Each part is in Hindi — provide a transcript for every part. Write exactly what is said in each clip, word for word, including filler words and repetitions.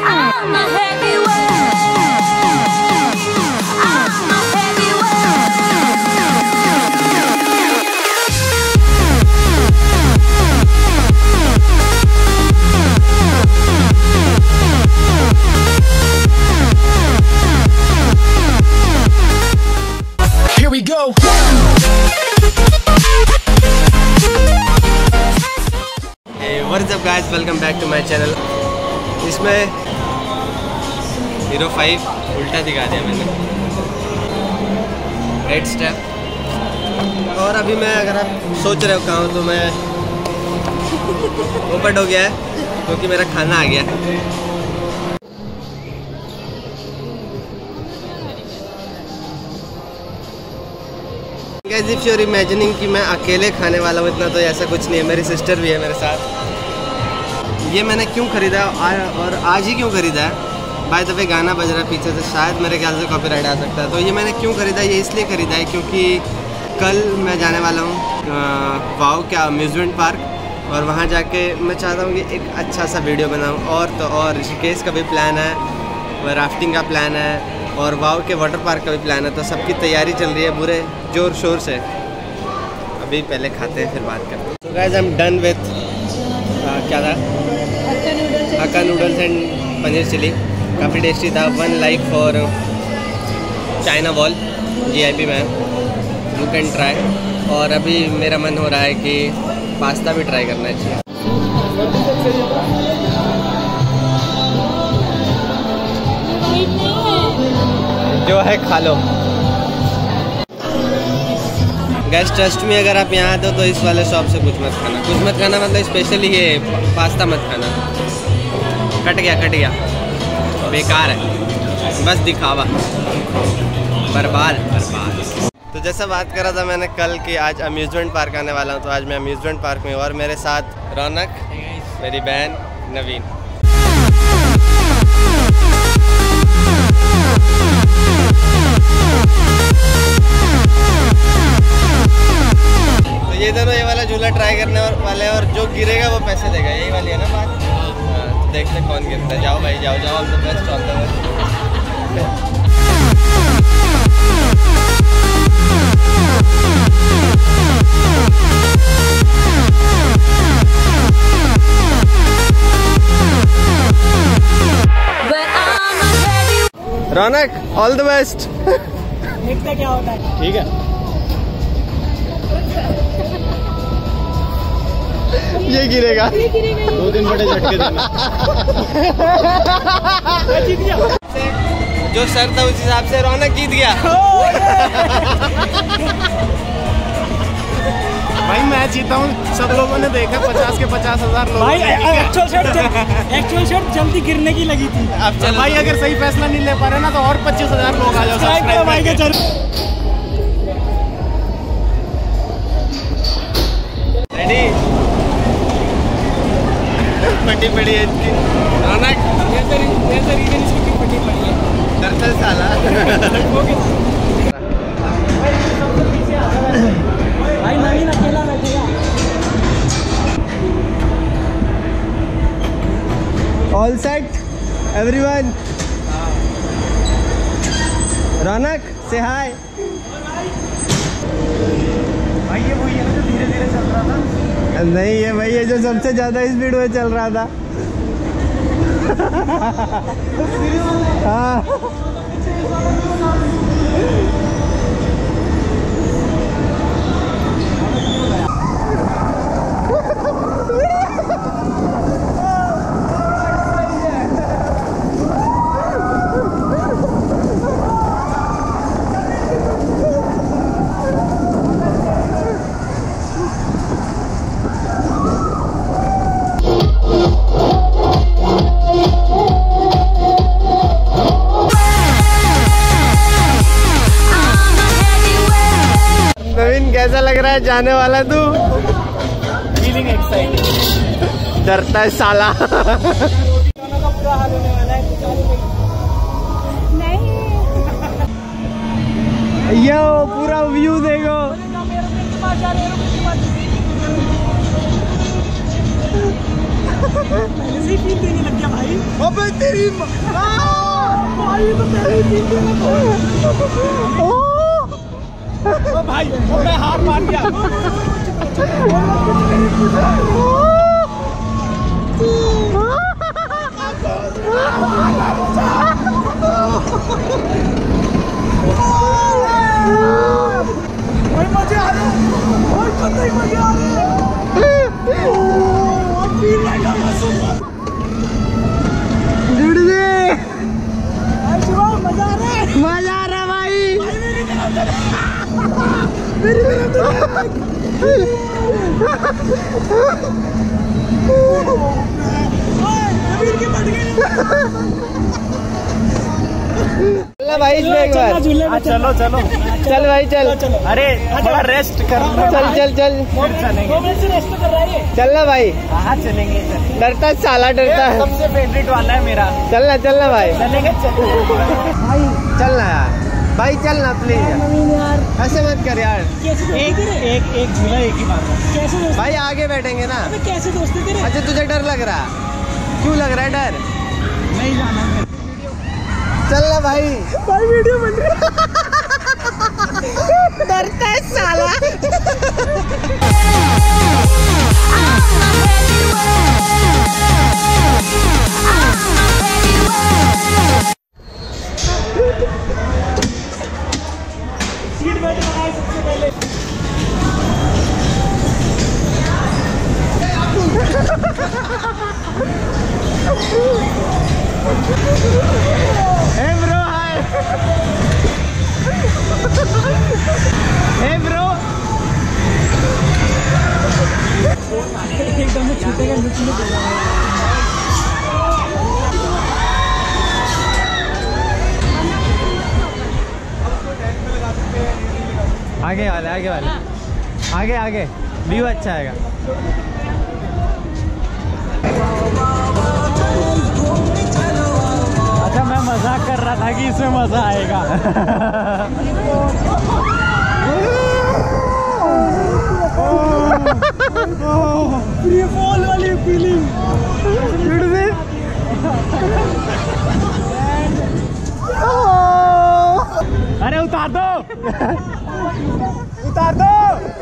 What's up guys, welcome back to my channel. इसमें हीरो फाइव उल्टा दिखा दिया मैंने, हेड स्टेप। और अभी मैं, अगर आप सोच रहे हो कहाँ हूँ, तो मैं ओपन हो गया है क्योंकि मेरा खाना आ गया। Guys, if you are imagining कि मैं अकेले खाने वाला हूँ, इतना तो ऐसा कुछ नहीं है। मेरी सिस्टर भी है मेरे साथ। ये मैंने क्यों ख़रीदा और आज ही क्यों ख़रीदा है, बाय द वे गाना बज रहा है पीछे से, शायद मेरे ख्याल से कॉपीराइट आ सकता है। तो ये मैंने क्यों ख़रीदा, ये इसलिए ख़रीदा है क्योंकि कल मैं जाने वाला हूँ वाव क्या अम्यूज़मेंट पार्क, और वहाँ जाके मैं चाहता हूँ कि एक अच्छा सा वीडियो बनाऊँ। और तो और ऋषिकेश का भी प्लान है, राफ्टिंग का प्लान है, और वाव के वाटर पार्क का भी प्लान है। तो सबकी तैयारी चल रही है पूरे जोर शोर से। अभी पहले खाते हैं, फिर बात करते हैं। तो guys, I am done with क्या था, Hakka noodles and paneer chili. काफ़ी टेस्टी था। One like for China Wall, G I P में, यू कैन ट्राई। और अभी मेरा मन हो रहा है कि पास्ता भी ट्राई करना चाहिए। जो है खा लो। गैस, ट्रस्ट में अगर आप यहाँ आते हो तो इस वाले शॉप से कुछ मत खाना। कुछ मत खाना मतलब स्पेशली ये पास्ता मत खाना। कट गया कट गया बेकार है, बस दिखावा, बर्बाद बर्बाद। तो जैसा बात कर रहा था मैंने कल कि आज अम्यूज़मेंट पार्क आने वाला हूँ, तो आज मैं अम्यूज़मेंट पार्क में हूँ और मेरे साथ रौनक, मेरी बहन नवीन। तो ये दोनों ये वाला झूला ट्राई करने वाले हैं, और जो गिरेगा वो पैसे देगा। यही वाली है ना बात? हाँ, तो देखते कौन गिरता है। जाओ भाई जाओ जाओ, all the best, all the best. Raunak, all the best. देखते क्या होता है। ठीक है, ये गिरेगा, दो दिन बड़े झटके देना। जीत गया। जो शर्त था उस हिसाब से रौनक जीत गया। भाई मैं जीता हूँ, सब लोगों ने देखा, पचास के पचास हजार लोग। भाई एक्चुअल शर्ट एक्चुअल शर्ट जल्दी गिरने की लगी थी। अब चल भाई, अगर सही फैसला नहीं ले पा रहे ना तो और पच्चीस हजार लोग आ जाओ सब्सक्राइब भाई के। चल रेडी, पट्टी पड़ी है इसकी। रौनक, इसकी पट्टी पड़ी है दरअसल साला। भाई नवीन अकेला बैठेगा। All set everyone. रौनक से हाय। भाई ये वही है ना जो धीरे धीरे चल रहा था? नहीं, ये भाई ये जो सबसे ज्यादा स्पीड में चल रहा था। हाँ, कैसा लग रहा है जाने वाला तू? Feeling excited. डरता है साला। बुरा हाल होने वाला है। नहीं, यो पूरा व्यू देखो। पहले से ही फील देने लग गया भाई। अबे तेरी भाई तो तेरी ओ भाई मैं हार मान गया। मजे आ रहे और कतई मजे आ रहे मजा आ रहा है, मजा आ रहा भाई। मेरी चलो भाई इसमें एक बार चलो चलो चल भाई चल। अरे थोड़ा रेस्ट करना। चल चल चल चल ना भाई। हाँ चलेंगे। डरता है साला, डरता है। सबसे फेवरेट वाला है मेरा। चलना चलना भाई, चलेंगे भाई चलना यार भाई, चलना प्लीज यार, ऐसे मत कर यार। एक एक एक झूला एक ही मारना। कैसे भाई आगे बैठेंगे ना। कैसे दोस्ती तेरे? अच्छा तुझे डर लग रहा है, क्यों लग रहा है डर? नहीं जाना। चलना भाई। भाई वीडियो बन रही है। डरता है साला। सीट बेल्ट लगाए सबसे पहले। Hey bro, hi. Hey bro. एकदम से छूटेगा नीचे। आगे वाले आगे वाले आगे आगे व्यू अच्छा आएगा। अच्छा मैं मजाक कर रहा था कि इसमें मजा आएगा। फ्री फॉल वाली फीलिंग। अरे उतार दो उतार दो।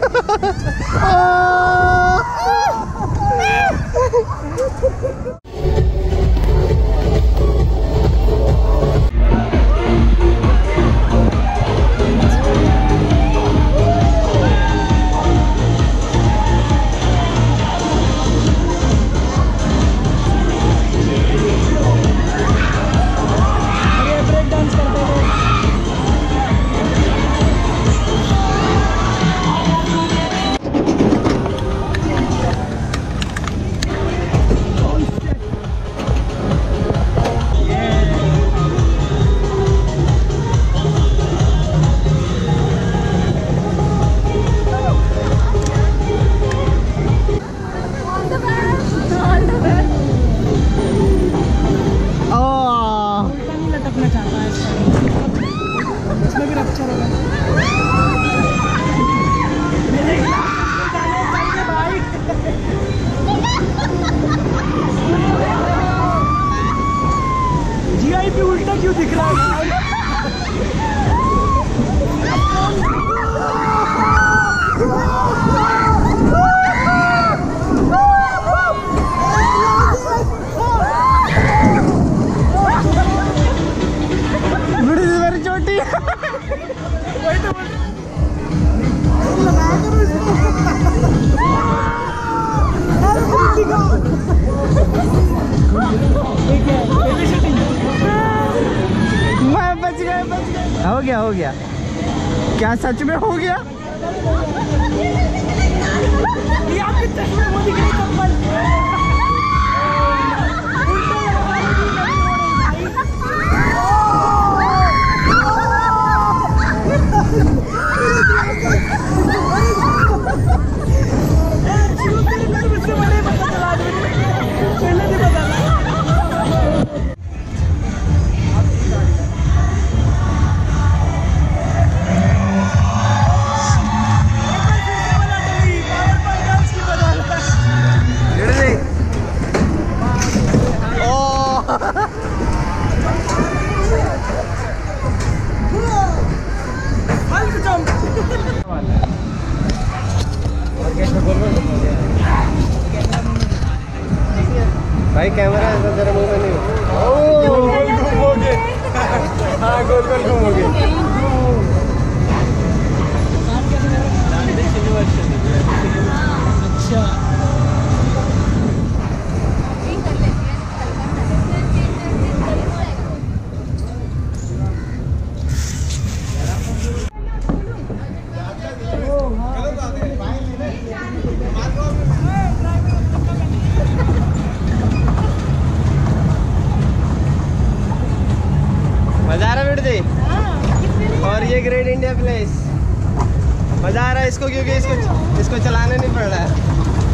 उल्टा क्यों दिख रहा है? मेरी चोटी। मैं बच गया बच गया। हो गया हो गया। क्या सच में हो गया? भाई कैमरा ऐसा तेरे मुंह में नहीं हो। गोल घूमोगे, हाँ गोल गोल घूमोगे। अच्छा मजा आ रहा है बेटे जी। और ये ग्रेट इंडिया प्लेस मजा आ रहा है इसको, क्योंकि इसको इसको चलाना नहीं पड़ रहा है।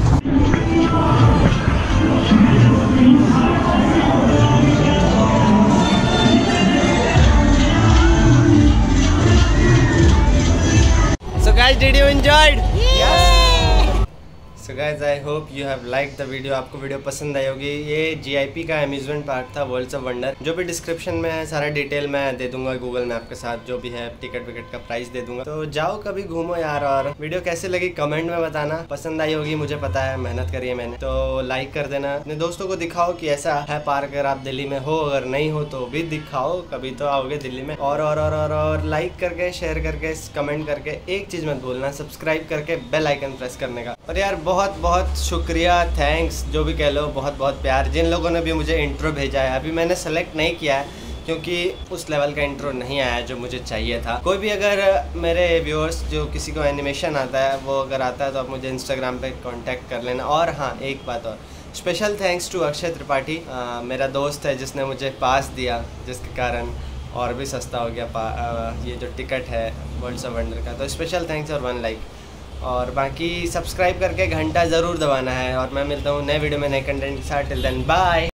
So guys, did you enjoyed? Yes. So guys, I hope you have liked the video. आपको वीडियो पसंद आई होगी। ये जी आई पी का अम्यूजमेंट पार्क था, वर्ल्ड्स ऑफ वंडर। जो भी डिस्क्रिप्शन में है सारा डिटेल मैं दे दूंगा गूगल मैप के साथ, जो भी है टिकट विकेट का प्राइस दे दूंगा। तो जाओ कभी घूमो यार। और वीडियो कैसे लगी कमेंट में बताना। पसंद आई होगी मुझे पता है, मेहनत करी है मैंने। तो लाइक कर देना, अपने दोस्तों को दिखाओ कि ऐसा है पार्क। अगर आप दिल्ली में हो, अगर नहीं हो तो भी दिखाओ, कभी तो आओगे दिल्ली में। और और और और, और लाइक करके, शेयर करके, कमेंट करके, एक चीज मत भूलना, सब्सक्राइब करके बेल आइकन प्रेस करने का। और यार बहुत बहुत शुक्रिया, थैंक्स, जो भी कह लो, बहुत बहुत प्यार जिन लोगों ने भी मुझे इंट्रो भेजा है। अभी मैंने सेलेक्ट नहीं किया है क्योंकि उस लेवल का इंट्रो नहीं आया जो मुझे चाहिए था। कोई भी अगर मेरे व्यूअर्स जो किसी को एनिमेशन आता है वो अगर आता है तो आप मुझे इंस्टाग्राम पे कांटेक्ट कर लेना। और हाँ, एक बात और, special thanks to Akshay Tripathi, मेरा दोस्त है जिसने मुझे पास दिया, जिसके कारण और भी सस्ता हो गया पा, आ, ये जो टिकट है वर्ल्ड्स ऑफ वंडर का। तो स्पेशल थैंक्स और वन लाइक। और बाकी सब्सक्राइब करके घंटा ज़रूर दबाना है। और मैं मिलता हूँ नए वीडियो में नए कंटेंट के साथ। Till then bye.